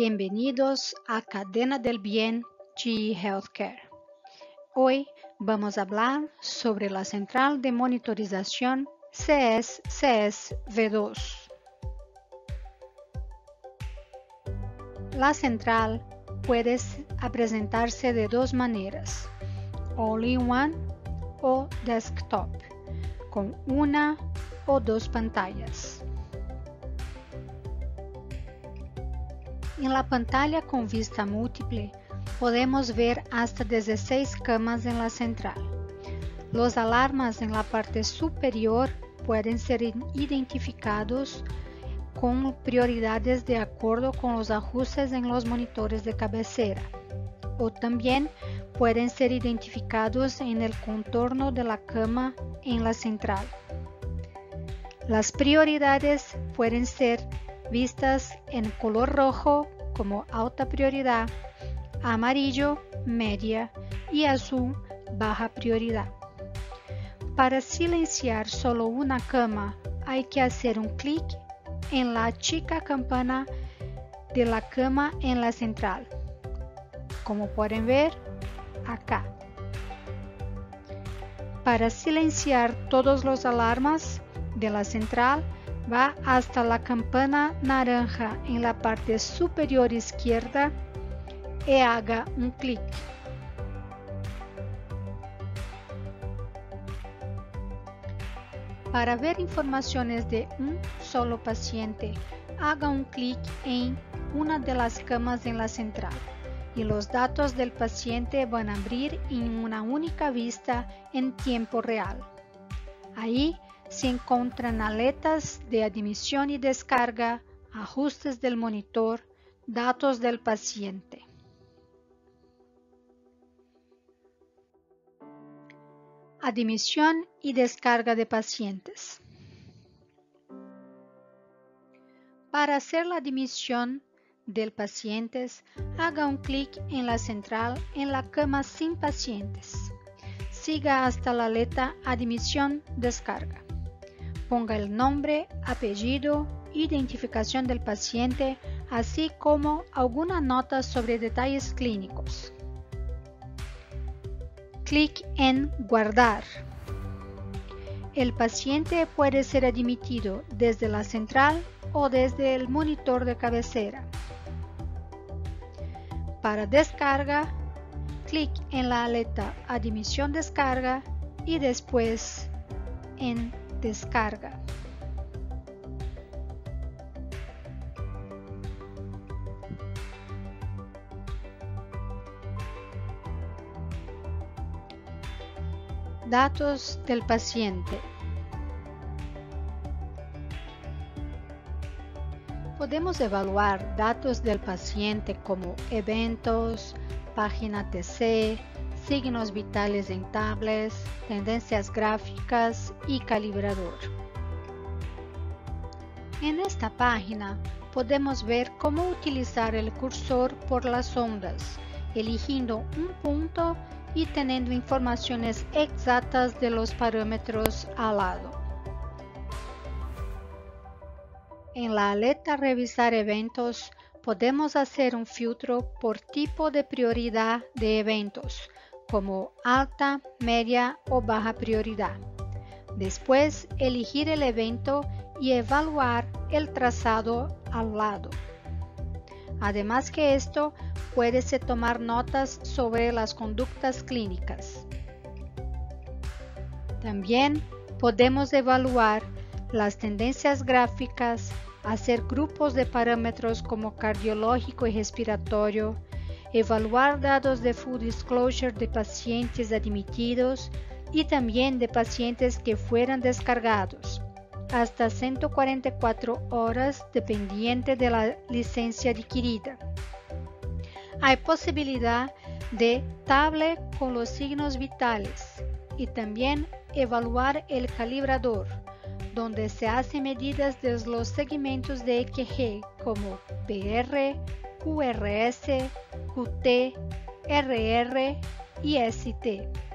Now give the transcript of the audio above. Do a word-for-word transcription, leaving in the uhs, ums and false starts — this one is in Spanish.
Bienvenidos a Cadena del Bien G E Healthcare. Hoy vamos a hablar sobre la central de monitorización C S C S V dos. La central puede presentarse de dos maneras, all-in-one o desktop, con una o dos pantallas. En la pantalla con vista múltiple podemos ver hasta dieciséis camas en la central. Los alarmas en la parte superior pueden ser identificados con prioridades de acuerdo con los ajustes en los monitores de cabecera, o también pueden ser identificados en el contorno de la cama en la central. Las prioridades pueden ser vistas en color rojo como alta prioridad, amarillo media y azul baja prioridad. Para silenciar solo una cama hay que hacer un clic en la chica campana de la cama en la central, como pueden ver acá. Para silenciar todos los alarmas de la central, va hasta la campana naranja en la parte superior izquierda y haga un clic. Para ver informaciones de un solo paciente, haga un clic en una de las camas en la central y los datos del paciente van a abrir en una única vista en tiempo real. Ahí se encuentran aletas de admisión y descarga, ajustes del monitor, datos del paciente. Admisión y descarga de pacientes. Para hacer la admisión del paciente, haga un clic en la central en la cama sin pacientes. Siga hasta la aleta Admisión Descarga. Ponga el nombre, apellido, identificación del paciente, así como alguna nota sobre detalles clínicos. Clic en Guardar. El paciente puede ser admitido desde la central o desde el monitor de cabecera. Para descarga, clic en la aleta Admisión Descarga y después en Descarga. Datos del paciente. Podemos evaluar datos del paciente como eventos, página T C, signos vitales en tablets, tendencias gráficas y calibrador. En esta página podemos ver cómo utilizar el cursor por las ondas, eligiendo un punto y teniendo informaciones exactas de los parámetros al lado. En la aleta Revisar eventos podemos hacer un filtro por tipo de prioridad de eventos, como alta, media o baja prioridad. Después, elegir el evento y evaluar el trazado al lado. Además que esto, puede tomar notas sobre las conductas clínicas. También podemos evaluar las tendencias gráficas, hacer grupos de parámetros como cardiológico y respiratorio, evaluar datos de full disclosure de pacientes admitidos y también de pacientes que fueran descargados, hasta ciento cuarenta y cuatro horas dependiente de la licencia adquirida. Hay posibilidad de tablet con los signos vitales y también evaluar el calibrador, donde se hacen medidas de los segmentos de E K G como P R, Q R S, Q T, R R y S T.